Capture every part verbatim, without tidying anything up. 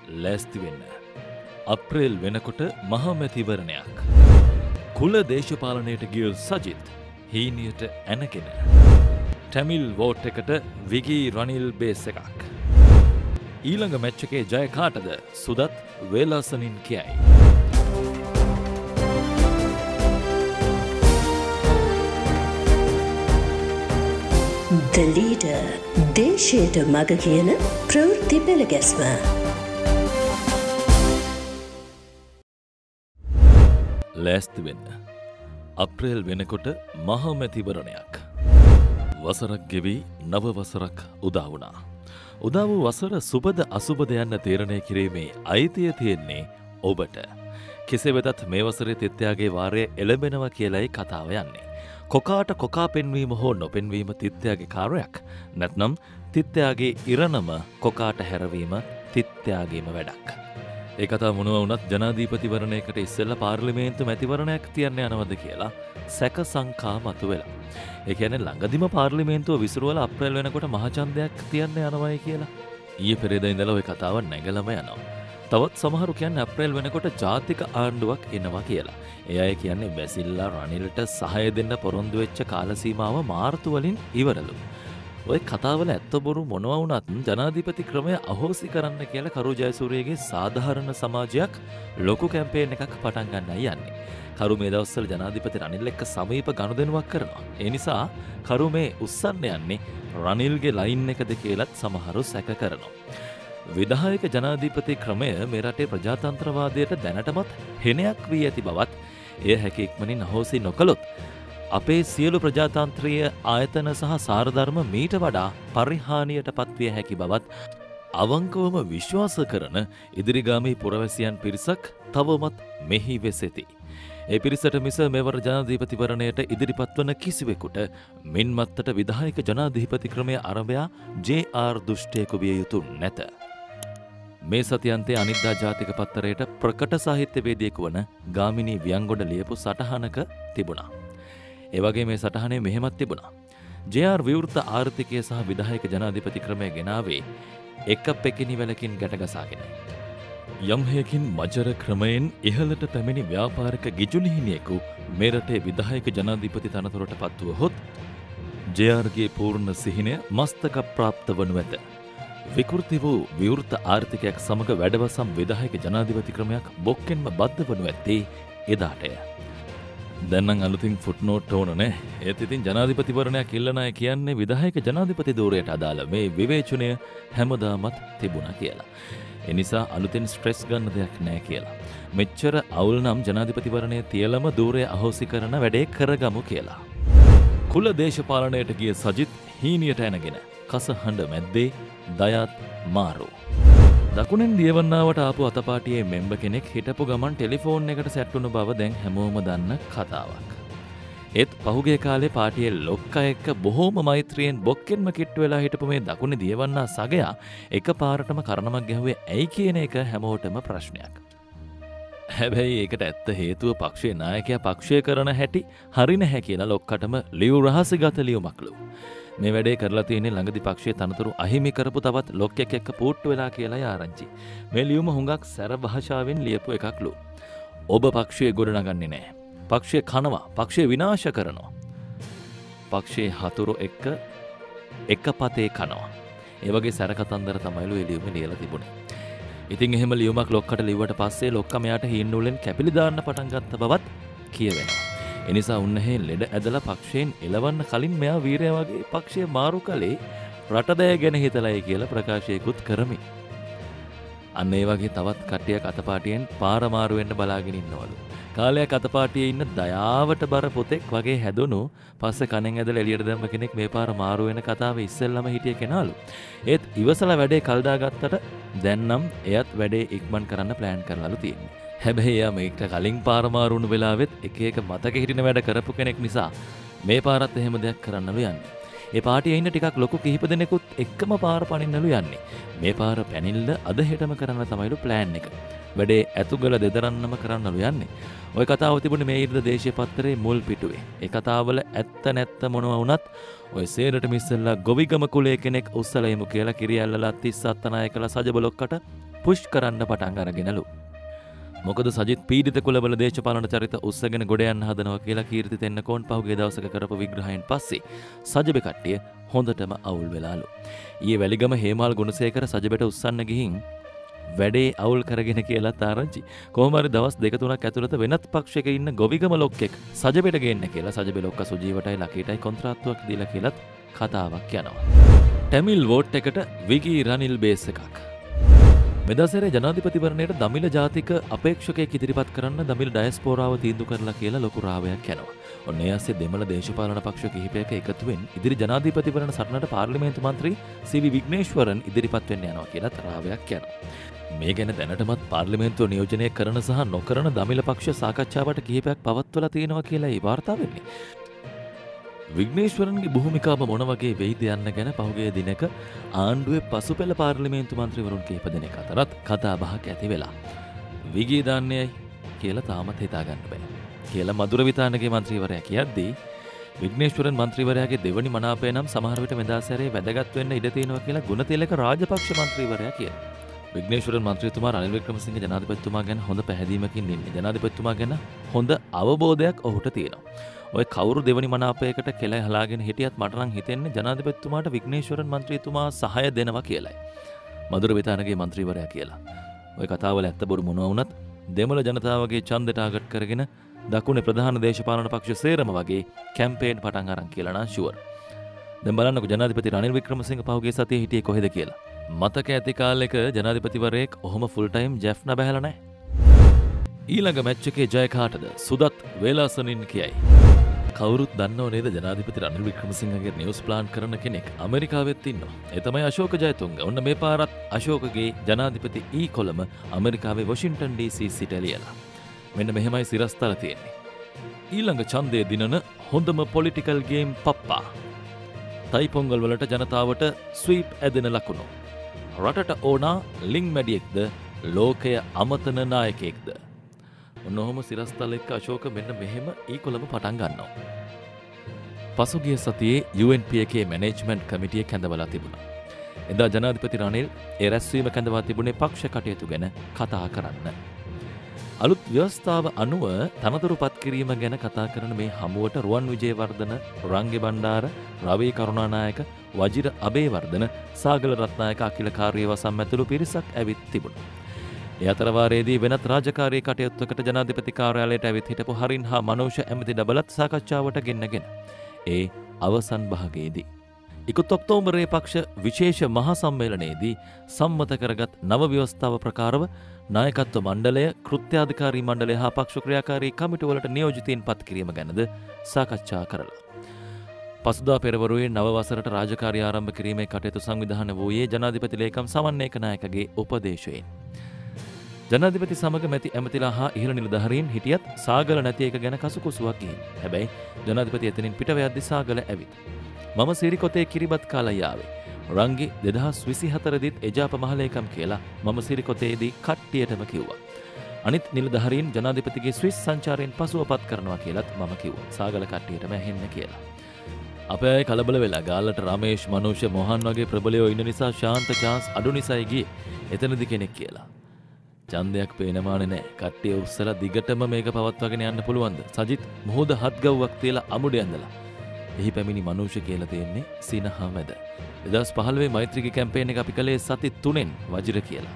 ලෑස්ති වෙන්න. අප්‍රේල් වෙනකොට මහමැතිවරණයක්. කුල දේශපාලනයට ගිය සජිත් හීනියට ඇනගෙන. ටැමිල් වෝට් එකට විගී රනිල් බේස් එකක්. ඊළඟ මැච් එකේ ජය කාටද? සුදත් වේලාසනින් කියයි. The Leader දේශයට මග කියන ප්‍රවෘත්ති පෙළගැස්ම. ලෑස්ති වෙන්න. අප්‍රේල් වෙනකොට මහමැතිවරණයක්. වසරක් ගෙවී නව වසරක් උදා වුණා. උදා වූ වසර සුබද අසුබද යන්න තීරණය කිරීමේ අයිතිය තියෙන්නේ ඔබට. කෙසේ වෙතත් මේ වසරේ තිත්යාගේ වාරය එළඹෙනවා කියලයි කතාව යන්නේ. කොකාට කොකා පෙන්වීම හෝ නොපෙන්වීම තිත්යාගේ කාර්යයක්. නැත්නම් තිත්යාගේ ඉරණම කොකාට හැරවීම තිත්යාගේම වැඩක්. ඒ කතාව මොනවා වුණත් ජනාධිපතිවරණයකට ඉස්සෙල්ලා පාර්ලිමේන්තු මැතිවරණයක් තියන්න යනවද කියලා සැක සංකා මතුවෙලා. ඒ කියන්නේ ළඟදිම පාර්ලිමේන්තුව විසිරුවලා අප්‍රේල් වෙනකොට මහජන්දයක් තියන්න යනවායි කියලා. ඊයේ පෙරේදා ඉඳලා ওই කතාව නැගලම යනවා. තවත් සමහරු කියන්නේ අප්‍රේල් වෙනකොට ජාතික ආණ්ඩුවක් එනවා කියලා. ඒ අය කියන්නේ බැසිල්ලා රනිල්ට සහාය දෙන්න පොරොන්දු වෙච්ච කාල සීමාව මාර්තු වලින් ඉවරලු. ඔය කතාවල ඇත්ත බොරු මොනවා වුණත් ජනාධිපති ක්‍රමය අහෝසි කරන්න කියලා කරු ජයසූරියගේ සාධාරණ සමාජයක් ලොකු කැම්පේන් එකක් පටන් ගන්නයි යන්නේ. කරු මේ දවස්වල ජනාධිපති රනිල් එක්ක සමීප ගනුදෙනුවක් කරනවා. ඒ නිසා කරු මේ උස්සන්න යන්නේ රනිල්ගේ ලයින් එකද කියලාත් සමහරු සැක කරනවා. විධායක ජනාධිපති ක්‍රමය මේ රටේ ප්‍රජාතන්ත්‍රවාදයට දැනටමත් හෙනයක් වී ඇති බවත් එය හැකි ඉක්මනින් අහෝසි නොකළොත් අපේ සියලු ප්‍රජාතන්ත්‍රීය ආයතන සහ සාරධර්ම මීට වඩා පරිහානියට පත්විය හැකි බවත් අවංකවම විශ්වාස කරන ඉදිරිගාමී පුරවැසියන් පිරිසක් තවමත් මෙහි වෙසෙති. ඒ පිරිසට මිස මෙවර ජනාධිපතිවරණයට ඉදිරිපත් වන කිසිවෙකුට මින්මත්තට විධායක ජනාධිපති ක්‍රමය අරඹයා ජේ ආර් දුෂ්ටයෙකු විය යුතු නැත. මේ සතියන්තයේ අනිද්දා ජාතික පත්තරයට ප්‍රකට සාහිත්‍යවේදියෙකු වන ගාමිණී වියංගොඩ ලියපු සටහනක තිබුණා. ඒ වගේ මේ සටහනේ මෙහෙමත් තිබුණා. ජේ ආර් විවෘත ආර්ථිකය සහ විධායක ජනාධිපති ක්‍රමය ගෙනාවේ එක පෙකිනි වැලකින් ගැටගසාගෙන. යම් හේකින් මජර ක්‍රමයෙන් ඉහළට පැමිණි ව්‍යාපාරික ගිජුලිහිනියෙකු මේ රටේ විධායක ජනාධිපති තනතුරට පත්වුවහොත් ජේ ආර්ගේ පූර්ණ සිහිනය මස්තක ප්‍රාප්ත වනු ඇත. විකෘති වූ විවෘත ආර්ථිකයක් සමග වැඩවසම් විධායක ජනාධිපති ක්‍රමයක් බොක්කෙන්ම බද්ධ වනු ඇත්තේ එදාටය. දැන් නම් අලුතින් ෆුට්නෝට් ඕන නෑ. ඒත් ඉතින් ජනාධිපතිවරණයක් ඉල්ලන අය කියන්නේ විධායක ජනාධිපති ධූරයට අදාළ මේ විවේචනය හැමදාමත් තිබුණා කියලා. ඒ නිසා අලුතෙන් ස්ට්‍රෙස් ගන්න දෙයක් නෑ කියලා. මෙච්චර අවුල් නම් ජනාධිපතිවරණය තියලම ධූරය අහෝසි කරන වැඩේ කරගමු කියලා. කුල දේශපාලනයට ගිය සජිත් හීනියට ඇනගෙන කසහඬ මැද්දේ දයත් මාරු. දකුණෙන් දියවන්නාවට ආපු අතපාටියේ මෙම්බ කෙනෙක් හිටපු ගමන් ටෙලිෆෝන් එකට සැට්ටුණු බව දැන් හැමෝම දන්න කතාවක්. ඒත් පහුගිය කාලේ පාටියේ ලොක්කා එක්ක බොහෝම මෛත්‍රියෙන් බොක්කෙන්ම කිට්ටු වෙලා හිටපු මේ දකුණේ දියවන්නා සගයා එකපාරටම කරණමක් ගැහුවේ ඇයි කියන එක හැමෝටම ප්‍රශ්නයක්. හැබැයි ඒකට ඇත්ත හේතුව පක්ෂයේ නායකයා පක්ෂය කරන හැටි හරි නැහැ කියලා ලොක්කටම ලියු රහසිගත ලියුමක්ලු. මේ වැඩේ කරලා තියෙන්නේ ළඟදි පක්ෂයේ තනතුරු අහිමි කරපු තවත් ලොක්කෙක් එක්ක පූට්ටු වෙලා කියලායි ආරංචි. මේ ලියුම හුඟක් සැර භාෂාවෙන් ලියපු එකක්ලු. ඔබ පක්ෂයේ ගොඩනගන්නේ නැහැ. පක්ෂය කනවා, පක්ෂය විනාශ කරනවා. පක්ෂයේ හතුරු එක්ක එක පතේ කනවා. ඒ වගේ සැර කතන්දර තමයිලු ඒ ලියුමේ ලියලා තිබුණේ. ඉතින් එහෙම ලියුමක් ලොක්කට ලිව්වට පස්සේ ලොක්කා මෙයාට හීන්නූලෙන් කැපිලි දාන්න පටන් ගත්ත බවත් කියවෙනවා. එනිසා උන්නහේ ලෙඩ ඇදලා පක්ෂයෙන් එලවන්න කලින් මෙයා වීරයා වගේ පක්ෂය මාරු කළේ රටදෑ ගැන හිතලයි කියලා ප්‍රකාශයකුත් කරමි. අන්න ඒ වගේ තවත් කට්ටියක් අතපාටියෙන් පාර මාරු වෙන්න බලාගෙන ඉන්නවලු. කාලයක් අතපාටියේ ඉන්න දයාවට බර පොතෙක් වගේ හැදුණු පස්සේ කණෙන් ඇදලා එළියට දැම්ම කෙනෙක් මේ පාර මාරු වෙන කතාවේ ඉස්සෙල්ලම හිටිය කෙනාලු. ඒත් ඉවසලා වැඩේ කල්දා ගත්තට දැන් නම් එයත් වැඩේ ඉක්මන් කරන්න ප්ලෑන් කරලාලු තියෙන්නේ. හැබැයි එයා මේකට කලින් පාර මාරු වුණු වෙලාවෙත් එක එක මතක හිටින වැඩ කරපු කෙනෙක් නිසා මේ පාරත් එහෙම දෙයක් කරන්නලු යන්නේ. ඒ පාටියේ ඉන්න ටිකක් ලොකු කිහිප දෙනෙකුත් එක්කම පාර පනින්නලු යන්නේ. මේ පාර පැනිල්ල අද හෙටම කරන්න තමයිලු ප්ලෑන් එක. වැඩේ ඇතුගල දෙදරන්නම කරන්නලු යන්නේ. ওই කතාව තිබුණේ මේ ඉරිදා දේශීය පත්තරේ මුල් පිටුවේ. ඒ කතාවල ඇත්ත නැත්ත මොනවා වුණත් ඔය සේරට මිස්සලා ගොවිගම කුලයේ කෙනෙක් උස්සලා එමු කියලා කිරියල්ලලා තිස් අත්තනායකලා සජබලොක්කට පුෂ් කරන්න පටන් අරගෙනලු. මොකද සජිත් පීඩිත කුලවල දේශපාලන චරිත උස්සගෙන ගොඩ යන්න හදනවා කියලා කීර්ති තෙන්නකෝන් පහුගිය දවසක කරපු විග්‍රහයෙන් පස්සේ සජබේ කට්ටිය හොඳටම අවුල් වෙලාලු. ඊයේ වැලිගම හේමාල් ගුණසේකර සජබේට උස්සන්න ගිහින් වැඩේ අවුල් කරගෙන කියලා තාරංචි. කොහොම හරි දවස් දෙක තුනක් ඇතුළත වෙනත් පක්ෂයක ඉන්න ගොවිගම ලොක්කෙක් සජබේට ගේන්න කියලා සජබේ ලොක්ක සුජීවටයි ලකීටයි කොන්ත්‍රාත්තුවක් දීලා කියලාත් කතාවක් යනවා. ටැමිල් වෝට් එකට විගී රනිල් බේස් එකක්. මෙදසරේ ජනාධිපතිවරණයට දමිළ ජාතික අපේක්ෂකයෙක් ඉදිරිපත් කරන්න දමිළ ඩයස්පෝරාව තීන්දුව කරලා කියලා ලොකු රාවයක් යනවා. ඔන්න ඒ ඇස්සේ දෙමළ දේශපාලන පක්ෂ කිහිපයක එකතුවෙන් ඉදිරි ජනාධිපතිවරණ සටනට පාර්ලිමේන්තු මන්ත්‍රී සී වී විග්නේෂ්වරන් ඉදිරිපත් වෙන්න යනවා කියලා රාවයක් යනවා. මේ ගැන දැනටමත් පාර්ලිමේන්තුව නියෝජනය කරන සහ නොකරන දමිළ පක්ෂ සාකච්ඡාවට කිහිපයක් පවත්වලා තියෙනවා කියලා ඒ වාර්තා වෙන්නේ. විග්නේෂ්වරන්ගේ භූමිකාව මොන වගේ වෙයිද යන්න ගැන පහුගිය දිනක ආණ්ඩුවේ පසුපෙළ පාර්ලිමේන්තු මන්ත්‍රීවරුන් කීප දෙනෙක් අතරත් කතා බහක් ඇති වෙලා. විගී දාන්නේයි කියලා තාමත් හිතා ගන්න බෑ. කියලා මధుර විතානගේ මන්ත්‍රීවරයා කියද්දී විග්නේෂ්වරන් මන්ත්‍රීවරයාගේ දෙවනි මනාපය නම් සමහර විට මෙදාසරේ වැදගත් වෙන්න ඉඩ තියෙනවා කියලා ගුණතිලක රාජපක්ෂ මන්ත්‍රීවරයා කියනවා. විග්නේෂ්වරන් මන්ත්‍රීතුමා රනිල් වික්‍රමසිංහ ජනාධිපතිතුමා ගැන හොඳ පැහැදීමකින් ඉන්නේ. ජනාධිපතිතුමා ගැන හොඳ අවබෝධයක් ඔහුට තියෙනවා. ඔය කවුරු දෙවනි මනාපයකට කෙල හලාගෙන හිටියත් මට නම් හිතෙන්නේ ජනාධිපතිතුමාට විග්නේෂ්වරන් මන්ත්‍රීතුමා සහාය දෙනවා කියලායි. මధుර විතානගේ මන්ත්‍රීවරයා කියලා. ඔය කතාවල ඇත්ත බොරු මොනවා වුණත් දෙමළ ජනතාවගේ ඡන්දය ටාගට් කරගෙන දකුණේ ප්‍රධාන දේශපාලන පක්ෂ සේරම වගේ කැම්පේන් පටන් අරන් කියලා නම් ෂුවර්. දැන් බලන්නකො ජනාධිපති රනිල් වික්‍රමසිංහ පහුගිය සතියේ හිටියේ කොහෙද කියලා. මතක ඇති කාලෙක ජනාධිපතිවරයෙක් ඔහොම ෆුල් ටයිම් ජෙෆ්නා බහැලා නැහැ. ඊළඟ මැච් එකේ ජය කාටද? සුදත් වේලාසනින් කියයි. කවුරුත් දන්නව නේද ජනාධිපති රනිල් වික්‍රමසිංහගේ නිවුස් ප්ලාන් කරන කෙනෙක් ඇමරිකාවෙත් ඉන්නවා. ඒ තමයි අශෝක ජයතුංග. ඔන්න මේ පාරත් අශෝකගේ ජනාධිපති ඊ කොලම ඇමරිකාවේ වොෂින්ටන් ඩී සී සිට ලියලා. මෙන්න මෙහෙමයි සිරස්තල තියෙන්නේ. ඊළඟ ඡන්දය දිනන හොඳම පොලිටිකල් ගේම් පප්පා. තයිපොංගල් වලට ජනතාවට ස්වීප් ඇදෙන ලකුණු. රටට ඕනා ලිං මැඩියෙක්ද ලෝකය අමතන නායකයෙක්ද? ඔන්න ඔහොම සිරස්තල එක්ක අශෝක මෙන්න මෙහෙම ඊකොලම පටන් ගන්නවා. පසුගිය සතියේ යූ එන් පී එකේ මැනේජ්මන්ට් කමිටිය කැඳවලා තිබුණා. එදා ජනාධිපති රනිල් ඒ රැස්වීම කැඳවා තිබුණේ පක්ෂ කටයුතු ගැන කතා කරන්න. අලුත් ව්‍යවස්ථාව අනුව තනතුරු පත් කිරීම ගැන කතා කරන මේ හමුවට රුවන් විජේවර්ධන, රංගේ බණ්ඩාර, රවී කරුණානායක, වජිර අබේවර්ධන, සාගල රත්නායක, අකිල කාර්යවසම් ඇතුළු පිරිසක් ඇවිත් තිබුණා. ඒ අතරවාරයේදී වෙනත් රාජකාරී කටයුත්තකට ජනාධිපති කාර්යාලයට ඇවිත් හිටපු හරින් හා මනෝෂ ඇමති ඩබලත් සාකච්ඡාවට ගෙන්නගෙන ඒ අවසන් භාගයේදී ඉකුත් ඔක්තෝබරයේ පක්ෂ විශේෂ මහා සම්මේලනයේදී සම්මත කරගත් නව ව්‍යවස්ථාව ප්‍රකාරව නායකත්ව මණ්ඩලය, කෘත්‍යාධිකාරී මණ්ඩලය හා පක්ෂ ක්‍රියාකාරී කමිටුවලට නියෝජිතයින් පත් කිරීම ගැනද සාකච්ඡා කරලා. පසුදා පෙරවරුවේ නව වසරට රාජකාරී ආරම්භ කිරීමේ කටයුතු සංවිධානය වූයේ ජනාධිපති ලේකම් සමන්නේක නායකගේ උපදේශයෙන්. ජනාධිපති සමග මැති ඇමතිලා හා ඉහළ නිලධාරීන් හිටියත් සාගල නැති එක ගැන කසුකුසුවක් ගිහින්. හැබැයි ජනාධිපති එතනින් පිට වෙද්දී සාගල ඇවිත්. මම සිරිකොතේ කිරිබත් කාලා යාවේ. රංගි දෙදහස් විසිහතර දිත් එජාප මහලේකම් කියලා මම සිරිකොතේදී කට්ටියටම කිව්වා. අනිත් නිලධාරීන් ජනාධිපතිගේ ස්විස් සංචාරයෙන් පසුව පත් කරනවා කියලත් මම කිව්වා. සාගල කට්ටියටම ඇහෙන්න කියලා. අපේ අය කලබල වෙලා ගාල්ලට රමේෂ්, මනෝෂ, මොහන් වගේ ප්‍රබලයෝ ඉන්න නිසා ශාන්ත chance අඩු නිසායි ගියේ. එතනදි කෙනෙක් කියලා. ඡන්දයක් පේනමානේ නැහැ. කට්ටිය උස්සලා දිගටම මේක පවත්වාගෙන යන්න පුළුවන්ද? සජිත් මොහොද හත් ගව්වක් තියලා අමුඩේ ඇඳලා. එහි පැමිණි මනෝෂ කියලා තියෙන්නේ සීනහා මැද. දෙදහස් පහළොවේ මෛත්‍රික කැම්පේන් එක අපි කළේ සති තුනෙන් වජිර කියලා.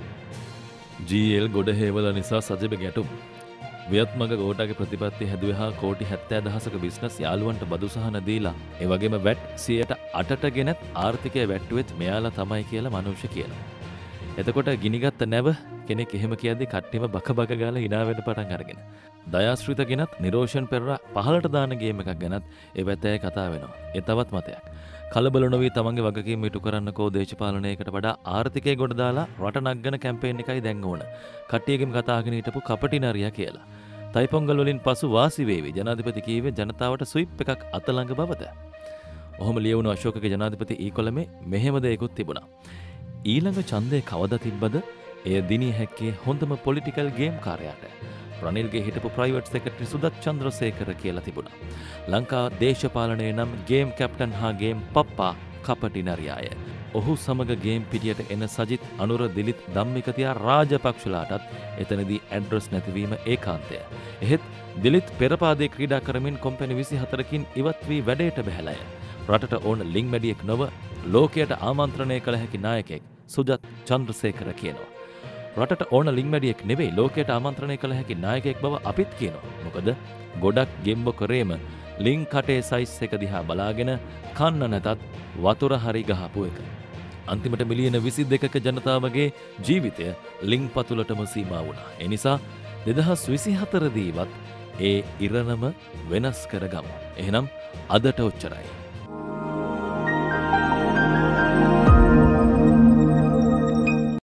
ජී එල් ගොඩ හේවල නිසා සජිබ ගැටුම්. වියත්මග ගෝටාගේ ප්‍රතිපත්ති හැදුවේ හා කෝටි හැත්තෑ දහසක බිස්නස් යාළුවන්ට බදු සහන දීලා ඒ වගේම වැට් සියයට අටට ගෙනත් ආර්ථිකය වැට්ටුවෙත් මෙයාලා තමයි කියලා මනෝෂ කියනවා. එතකොට ගිනිගත්ත නැව කෙනෙක් එහෙම කියද්දි කට්ටියම බක බක ගාලා hina වෙන්න පටන් අරගෙන. දයාශ්‍රිත ගෙනත් නිරෝෂන් පෙරරා පහලට දාන ගේම් එකක් ගැනත් ඒ වැතේ කතා වෙනවා. ඒ තවත් මතයක්. කලබල නොවී තමන්ගේ වගකීම් ඉටු කරන්නකෝ දේශපාලනයකට වඩා ආර්ථිකය ගොඩ දාලා රට නග්ගන කැම්පේන් එකයි දැන් ඕන. කට්ටියගෙම කතා අහගෙන හිටපු කපටි නරියා කියලා. තයිපොංගල් වලින් පසු වාසි වේවි ජනාධිපති කීවේ ජනතාවට ස්විප් එකක් අත ළඟ බවද. ඔහොම ලියවුණු අශෝකගේ ජනාධිපති ඊකොලමේ මෙහෙම දෙයක්ත් තිබුණා. ඊළඟ ඡන්දය කවදා තිබ්බද? එය දිනිය හැක්කේ හොඳම පොලිටිකල් ගේම් කාර්යයට. රනිල්ගේ හිටපු ප්‍රයිවට් සෙක්‍රටරි සුදත් චන්ද්‍රසේකර කියලා තිබුණා. ලංකා දේශපාලනයේ නම් ගේම් කැප්ටන් හා ගේම් පප්පා කපටි නරියාය. ඔහු සමග ගේම් පිටියට එන සජිත් අනුර දිලිත් ධම්මිකතියා රාජපක්ෂලාටත් එතනදී ඇඩ්‍රස් නැතිවීම ඒකාන්තය. එහෙත් දිලිත් පෙරපාදේ ක්‍රීඩා කරමින් කොම්පැනි විසිහතරකින් ඉවත් වී වැඩේට බැහැලය. රටට ඕන ලිං මැඩියෙක් නොව ලෝකයට ආමන්ත්‍රණය කළ හැකි නායකයෙක් සුජත් චන්ද්‍රසේකර කියනවා. රටට ඕන ලිං මැඩියෙක් නෙවෙයි ලෝකයට ආමන්ත්‍රණය කළ හැකි නායකයෙක් බව අපිත් කියනවා. මොකද ගොඩක් ගෙම්බ කරේම ලිං කටේ සයිස් එක දිහා බලාගෙන කන්න නැතත් වතුර හරි ගහපු එක. අන්තිමට මිලියන විසි දෙකක ජනතාවගේ ජීවිතය ලිං පතුලටම සීමා වුණා. ඒ නිසා දෙදහස් විසිහතර දීවත් ඒ ඉරණම වෙනස් කරගමු. එහෙනම් අදට ඔච්චරයි.